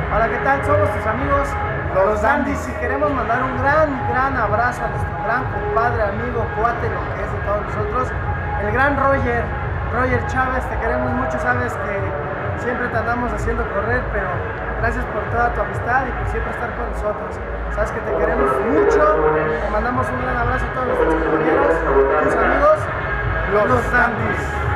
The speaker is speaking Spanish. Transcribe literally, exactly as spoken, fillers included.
Hola, ¿qué tal? Somos tus amigos Los Dandys y queremos mandar un gran, gran abrazo a nuestro gran compadre, amigo, cuate, lo que es de todos nosotros, el gran Roger, Roger Chávez. Te queremos mucho, sabes que siempre te andamos haciendo correr, pero gracias por toda tu amistad y por siempre estar con nosotros. Sabes que te queremos mucho, te mandamos un gran abrazo a todos nuestros compañeros, tus amigos, Los Dandys.